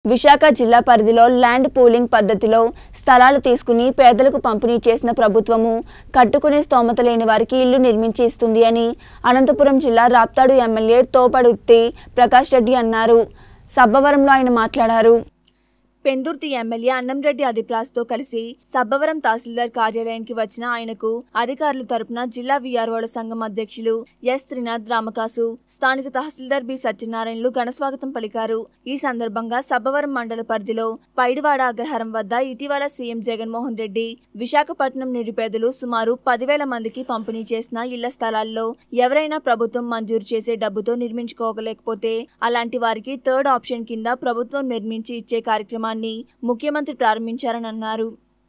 విశాఖ జిల్లా పరిధిలో land pooling పద్ధతిలో స్థలాలు తీసుకుని పేదలకు పంపిణీ చేసిన ప్రభుత్వము కట్టుకునే స్తోమత లేని వారికి ఇల్లు నిర్మించి ఇస్తుంది అని అనంతపురం జిల్లా రాప్తాడు ఎమ్మెల్యే తోపడుత్తి ప్రకాష్ రెడ్డి అన్నారు. సబ్బవరంలో ఆయన మాట్లాడారు. పెందుర్తి ఎమ్మెల్యే అన్నంరెడ్డి అధిప్రాస్తో కలిసి సబ్బవరం తహసీల్దార్ కార్యాలయానికి వచ్చిన ఆయనకు అధికారుల తరపున జిల్లా వీఆర్ఓల సంఘం అధ్యక్షులు ఎస్ త్రినాథ్ రామకాసు, స్థానిక తహసీల్దార్ బి సత్యనారాయణలు ఘనస్వాగతం పలికారు. ఈ సందర్భంగా సబ్బవరం మండల పరిధిలో పైడివాడ అగ్రహారం వద్ద ఇటీవల సీఎం జగన్మోహన్ రెడ్డి విశాఖపట్నం నిరుపేదలు సుమారు 10,000 మందికి పంపిణీ చేసిన ఇళ్ల స్థలాల్లో ఎవరైనా ప్రభుత్వం మంజూరు చేసే డబ్బుతో నిర్మించుకోలేకపోతే అలాంటి వారికి థర్డ్ ఆప్షన్ కింద ప్రభుత్వం నిర్మించి ఇచ్చే కార్యక్రమం ముఖ్యమంత్రి ప్రారంభించారని అన్నారు.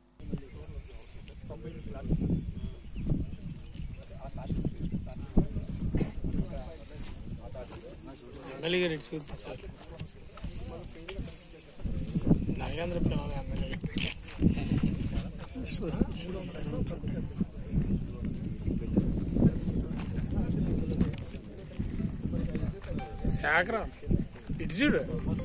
ఇటు చూడు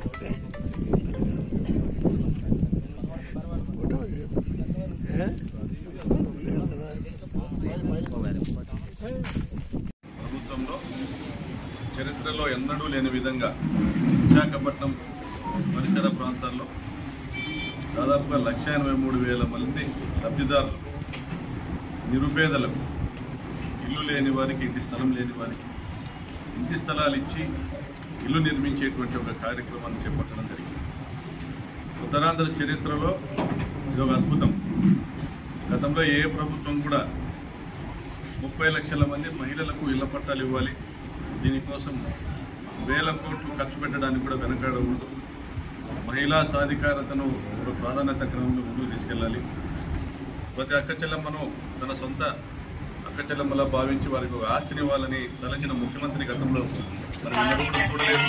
ప్రభుత్వంలో చరిత్రలో ఎన్నడూ లేని విధంగా విశాఖపట్నం పరిసర ప్రాంతాల్లో దాదాపుగా 1,83,000 మంది లబ్ధిదారులు నిరుపేదలకు ఇల్లు లేని వారికి, ఇంటి స్థలం లేని వారికి ఇంటి స్థలాలు ఇచ్చి ఇల్లు నిర్మించేటువంటి ఒక కార్యక్రమాన్ని చేపట్టడం జరిగింది. ఉత్తరాంధ్ర చరిత్రలో ఇది ఒక అద్భుతం. గతంలో ఏ ప్రభుత్వం కూడా 30 లక్షల మంది మహిళలకు ఇళ్ల పట్టాలు ఇవ్వాలి, దీనికోసం వేల కోట్లు ఖర్చు పెట్టడానికి కూడా వెనకాడకూడదు. మహిళా సాధికారతను ఒక ప్రాధాన్యత క్రమంలో ముందుకు తీసుకెళ్ళాలి. ప్రతి అక్కచెల్లమ్మను తన సొంత అక్కచెల్లమ్మలా భావించి వారికి ఒక ఆస్తిని ఇవ్వాలని తలచిన ముఖ్యమంత్రి గతంలో మనం చూడలేదు.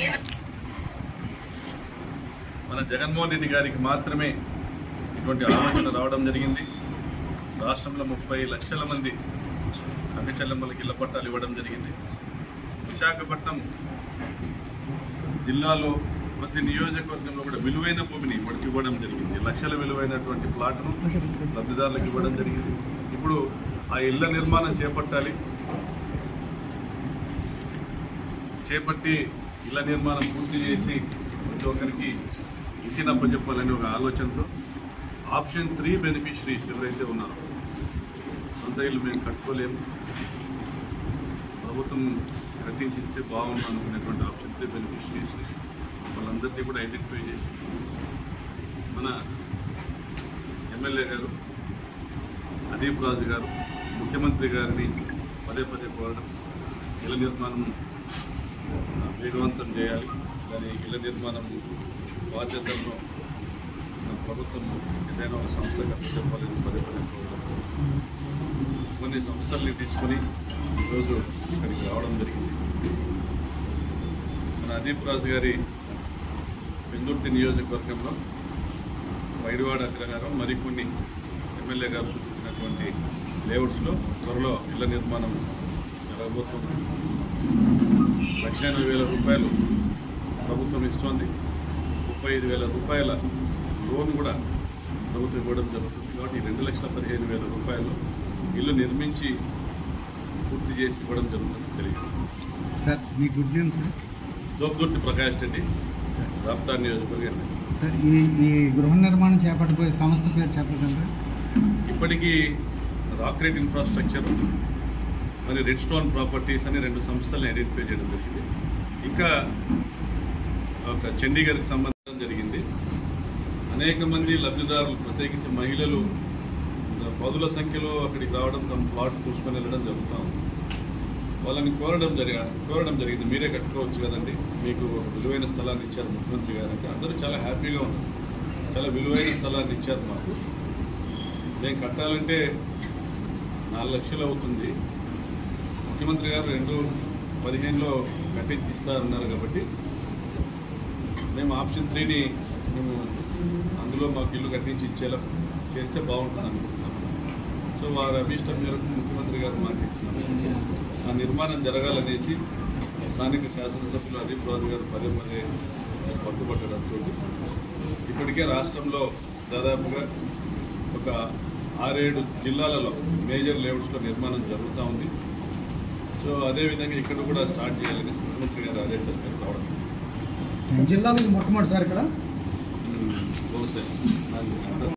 మన జగన్మోహన్ రెడ్డి గారికి మాత్రమే ఇటువంటి ఆలోచన రావడం జరిగింది. రాష్ట్రంలో 30 లక్షల మంది అక్కచెల్లమ్మలకి ఇళ్ల పట్టాలు ఇవ్వడం జరిగింది. విశాఖపట్నం జిల్లాలో ప్రతి నియోజకవర్గంలో కూడా విలువైన భూమిని ఇవ్వడం జరిగింది. లక్షల విలువైనటువంటి ప్లాట్ను లబ్ధిదారులకు ఇవ్వడం జరిగింది. ఇప్పుడు ఆ ఇళ్ల నిర్మాణం చేపట్టి ఇళ్ల నిర్మాణం పూర్తి చేసి ప్రతి ఒక్కరికి ఇంటిని అప్పచెప్పాలని ఒక ఆలోచనతో ఆప్షన్ 3 బెనిఫిషరీస్ ఎవరైతే ఉన్నారో, సొంత ఇల్లు మేము కట్టుకోలేము, ప్రభుత్వం కట్టించిస్తే బాగుంది అనుకునేటువంటి ఆప్షన్ 3 బెనిఫిషరీస్ వాళ్ళందరినీ కూడా ఐడెంటిఫై చేసి మన ఎమ్మెల్యే గారు అదీప్ రాజు గారు ముఖ్యమంత్రి గారిని పదే కోరడం, ఇళ్ల నిర్మాణం వేగవంతం చేయాలి, కానీ ఇళ్ల నిర్మాణం బాధ్యతలను ప్రభుత్వం ఏదైనా ఒక సంస్థ కష్టపడాలని పదే కోరడం. కొన్ని సంస్థల్ని తీసుకుని ఈరోజు ఇక్కడికి రావడం జరిగింది. మన అదీప్ రాజు గారి పెందుర్తి నియోజకవర్గంలో పైడివాడ అగ్రహారం మరికొన్ని ఎమ్మెల్యే గారు సూచించినటువంటి లేఅవుట్స్లో త్వరలో ఇళ్ల నిర్మాణం జరగబోతుంది. 1,80,000 రూపాయలు ప్రభుత్వం ఇస్తోంది. 35,000 రూపాయల లోన్ కూడా ప్రభుత్వం ఇవ్వడం జరుగుతుంది. కాబట్టి 2,15,000 రూపాయలు ఇల్లు నిర్మించి పూర్తి చేసి ఇవ్వడం జరుగుతుంది తెలియజేస్తుంది. సార్ మీ good name sir? Thopudurthi Prakash Reddy, Raptadu నియోజకవర్గం. సార్ ఈ గృహ నిర్మాణం చేపట్టబోయే సంస్థ పేరు చెప్పగలరా? ఇప్పటికీ రాక్రెట్ ఇన్ఫ్రాస్ట్రక్చర్ మరి రెడ్ స్టోన్ ప్రాపర్టీస్ అని 2 సంస్థలను ఐడెంటిఫై చేయడం జరిగింది. ఇంకా ఒక చండీగఢ్కి సంబంధించడం జరిగింది. అనేక మంది లబ్ధిదారులు, ప్రత్యేకించి మహిళలు పదుల సంఖ్యలో అక్కడికి రావడం, తమ ప్లాట్ చూసుకొని వెళ్ళడం జరుగుతాం. వాళ్ళని కోరడం జరిగింది, మీరే కట్టుకోవచ్చు కదండి, మీకు విలువైన స్థలాన్ని ఇచ్చారు ముఖ్యమంత్రి గారు అంటే అందరూ చాలా హ్యాపీగా ఉన్నారు. చాలా విలువైన స్థలాన్ని ఇచ్చారు మాకు, మేము కట్టాలంటే 4 లక్షలు అవుతుంది, ముఖ్యమంత్రి గారు 2015లో కట్టించి ఇస్తారన్నారు. కాబట్టి మేము ఆప్షన్ 3ని అందులో మాకు ఇల్లు కట్టించి ఇచ్చేలా చేస్తే బాగుంటుంది అనుకుంటున్నాము. సో వారి అభీష్టం మేరకు ముఖ్యమంత్రి గారు మాకు ఇచ్చినారు. ఆ నిర్మాణం జరగాలనేసి స్థానిక శాసనసభ్యులు అదీప్ రాజు గారు పదే పట్టుబట్టడంతో ఇప్పటికే రాష్ట్రంలో దాదాపుగా ఒక 6-7 జిల్లాలలో మేజర్ లేఅవుట్స్లో నిర్మాణం జరుగుతూ ఉంది. సో అదేవిధంగా ఇక్కడ కూడా స్టార్ట్ చేయాలని ముఖ్యమంత్రి గారి ఆదేశాలు మేరకు రావడం. జిల్లాలో మొట్టమొదటిసారి ఇక్కడ బహుశా